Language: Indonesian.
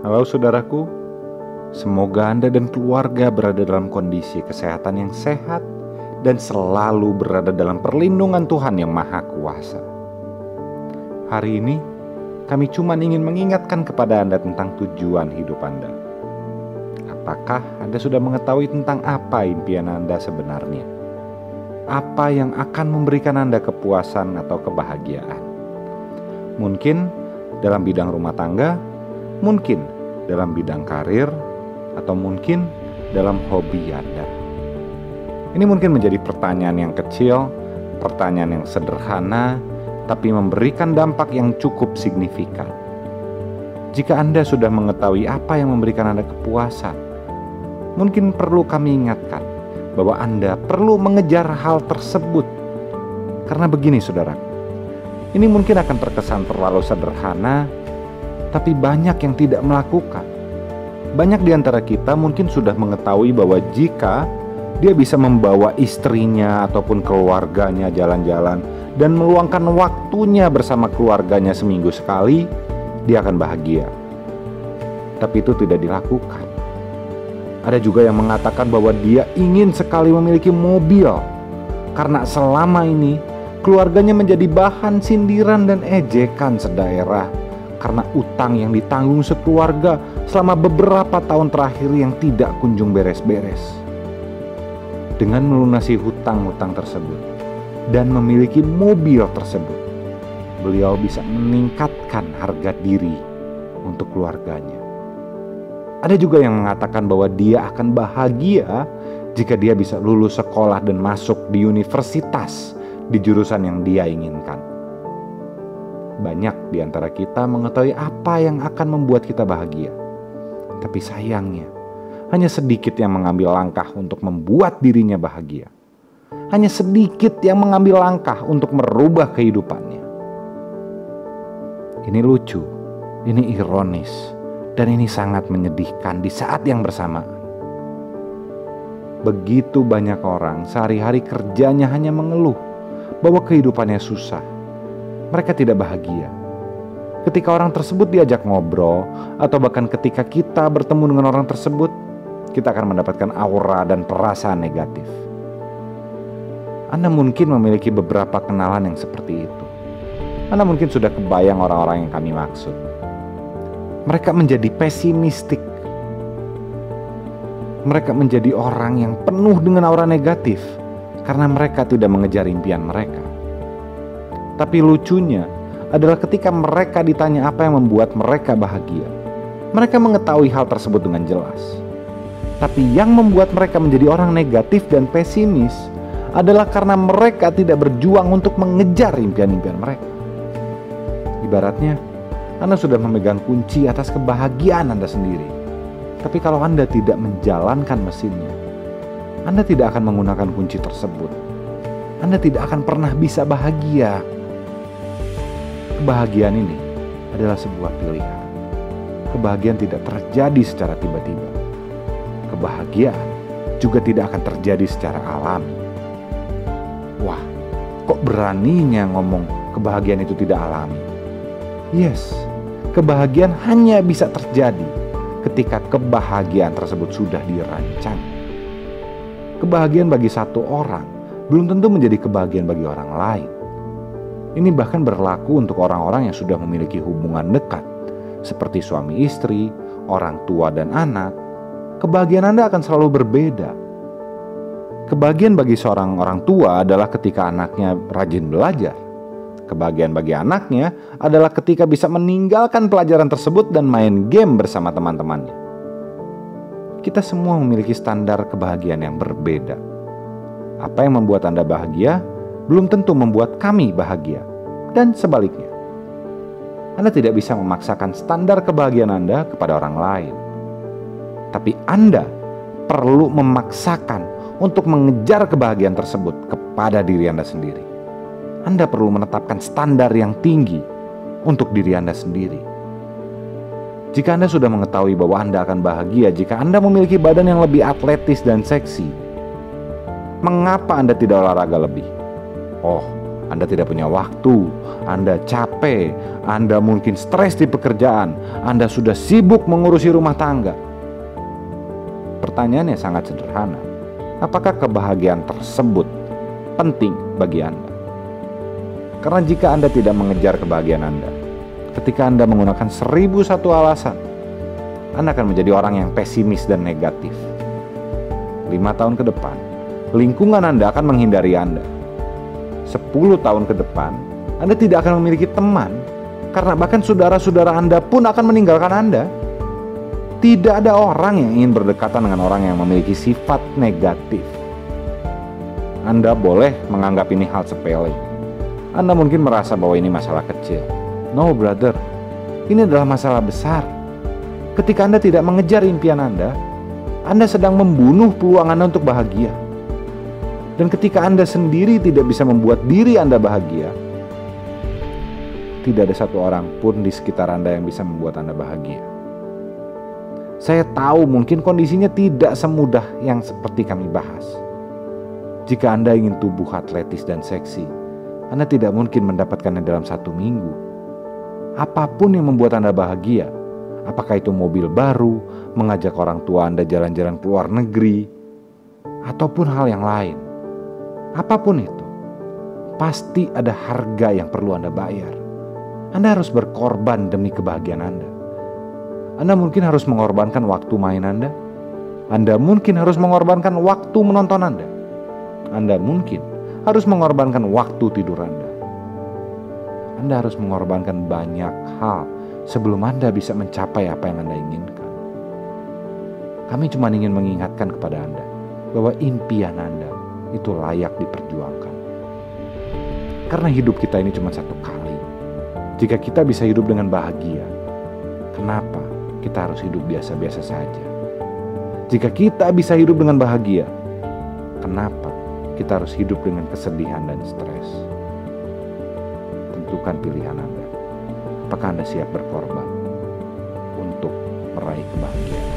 Halo saudaraku, semoga Anda dan keluarga berada dalam kondisi kesehatan yang sehat dan selalu berada dalam perlindungan Tuhan yang Maha Kuasa. Hari ini, kami cuma ingin mengingatkan kepada Anda tentang tujuan hidup Anda. Apakah Anda sudah mengetahui tentang apa impian Anda sebenarnya? Apa yang akan memberikan Anda kepuasan atau kebahagiaan? Mungkin dalam bidang rumah tangga, mungkin dalam bidang karir, atau mungkin dalam hobi Anda. Ini mungkin menjadi pertanyaan yang kecil, pertanyaan yang sederhana, tapi memberikan dampak yang cukup signifikan. Jika Anda sudah mengetahui apa yang memberikan Anda kepuasan, mungkin perlu kami ingatkan bahwa Anda perlu mengejar hal tersebut. Karena begini saudaraku, ini mungkin akan terkesan terlalu sederhana, tapi banyak yang tidak melakukan. Banyak di antara kita mungkin sudah mengetahui bahwa jika dia bisa membawa istrinya ataupun keluarganya jalan-jalan dan meluangkan waktunya bersama keluarganya seminggu sekali, dia akan bahagia. Tapi itu tidak dilakukan. Ada juga yang mengatakan bahwa dia ingin sekali memiliki mobil, karena selama ini keluarganya menjadi bahan sindiran dan ejekan sedaerah karena utang yang ditanggung sekeluarga selama beberapa tahun terakhir yang tidak kunjung beres-beres. Dengan melunasi hutang-hutang tersebut dan memiliki mobil tersebut, beliau bisa meningkatkan harga diri untuk keluarganya. Ada juga yang mengatakan bahwa dia akan bahagia jika dia bisa lulus sekolah dan masuk di universitas di jurusan yang dia inginkan. Banyak di antara kita mengetahui apa yang akan membuat kita bahagia. Tapi sayangnya, hanya sedikit yang mengambil langkah untuk membuat dirinya bahagia. Hanya sedikit yang mengambil langkah untuk merubah kehidupannya. Ini lucu, ini ironis, dan ini sangat menyedihkan di saat yang bersamaan. Begitu banyak orang sehari-hari kerjanya hanya mengeluh bahwa kehidupannya susah. Mereka tidak bahagia. Ketika orang tersebut diajak ngobrol, atau bahkan ketika kita bertemu dengan orang tersebut, kita akan mendapatkan aura dan perasaan negatif. Anda mungkin memiliki beberapa kenalan yang seperti itu. Anda mungkin sudah kebayang orang-orang yang kami maksud. Mereka menjadi pesimistik. Mereka menjadi orang yang penuh dengan aura negatif karena mereka tidak mengejar impian mereka. Tapi lucunya adalah ketika mereka ditanya apa yang membuat mereka bahagia, mereka mengetahui hal tersebut dengan jelas. Tapi yang membuat mereka menjadi orang negatif dan pesimis adalah karena mereka tidak berjuang untuk mengejar impian-impian mereka. Ibaratnya, Anda sudah memegang kunci atas kebahagiaan Anda sendiri. Tapi kalau Anda tidak menjalankan mesinnya, Anda tidak akan menggunakan kunci tersebut. Anda tidak akan pernah bisa bahagia. Kebahagiaan ini adalah sebuah pilihan. Kebahagiaan tidak terjadi secara tiba-tiba. Kebahagiaan juga tidak akan terjadi secara alami. Wah, kok beraninya ngomong kebahagiaan itu tidak alami? Yes, kebahagiaan hanya bisa terjadi ketika kebahagiaan tersebut sudah dirancang. Kebahagiaan bagi satu orang belum tentu menjadi kebahagiaan bagi orang lain. Ini bahkan berlaku untuk orang-orang yang sudah memiliki hubungan dekat, seperti suami istri, orang tua dan anak. Kebahagiaan Anda akan selalu berbeda. Kebahagiaan bagi seorang orang tua adalah ketika anaknya rajin belajar. Kebahagiaan bagi anaknya adalah ketika bisa meninggalkan pelajaran tersebut dan main game bersama teman-temannya. Kita semua memiliki standar kebahagiaan yang berbeda. Apa yang membuat Anda bahagia belum tentu membuat kami bahagia, dan sebaliknya. Anda tidak bisa memaksakan standar kebahagiaan Anda kepada orang lain. Tapi Anda perlu memaksakan untuk mengejar kebahagiaan tersebut kepada diri Anda sendiri. Anda perlu menetapkan standar yang tinggi untuk diri Anda sendiri. Jika Anda sudah mengetahui bahwa Anda akan bahagia jika Anda memiliki badan yang lebih atletis dan seksi, mengapa Anda tidak olahraga lebih? Oh, Anda tidak punya waktu, Anda capek, Anda mungkin stres di pekerjaan, Anda sudah sibuk mengurusi rumah tangga. Pertanyaannya sangat sederhana. Apakah kebahagiaan tersebut penting bagi Anda? Karena jika Anda tidak mengejar kebahagiaan Anda, ketika Anda menggunakan 1001 alasan, Anda akan menjadi orang yang pesimis dan negatif. 5 tahun ke depan, lingkungan Anda akan menghindari Anda. 10 tahun ke depan, Anda tidak akan memiliki teman, karena bahkan saudara-saudara Anda pun akan meninggalkan Anda. Tidak ada orang yang ingin berdekatan dengan orang yang memiliki sifat negatif. Anda boleh menganggap ini hal sepele. Anda mungkin merasa bahwa ini masalah kecil. No brother, ini adalah masalah besar. Ketika Anda tidak mengejar impian Anda sedang membunuh peluang Anda untuk bahagia. Dan ketika Anda sendiri tidak bisa membuat diri Anda bahagia, tidak ada satu orang pun di sekitar Anda yang bisa membuat Anda bahagia. Saya tahu mungkin kondisinya tidak semudah yang seperti kami bahas. Jika Anda ingin tubuh atletis dan seksi, Anda tidak mungkin mendapatkannya dalam 1 minggu. Apapun yang membuat Anda bahagia, apakah itu mobil baru, mengajak orang tua Anda jalan-jalan ke luar negeri, ataupun hal yang lain. Apapun itu, pasti ada harga yang perlu Anda bayar. Anda harus berkorban demi kebahagiaan Anda. Anda mungkin harus mengorbankan waktu main Anda. Anda mungkin harus mengorbankan waktu menonton Anda. Anda mungkin harus mengorbankan waktu tidur Anda. Anda harus mengorbankan banyak hal sebelum Anda bisa mencapai apa yang Anda inginkan. Kami cuma ingin mengingatkan kepada Anda bahwa impian Anda itu layak diperjuangkan. Karena hidup kita ini cuma 1 kali. Jika kita bisa hidup dengan bahagia, kenapa kita harus hidup biasa-biasa saja? Jika kita bisa hidup dengan bahagia, kenapa kita harus hidup dengan kesedihan dan stres? Tentukan pilihan Anda. Apakah Anda siap berkorban untuk meraih kebahagiaan?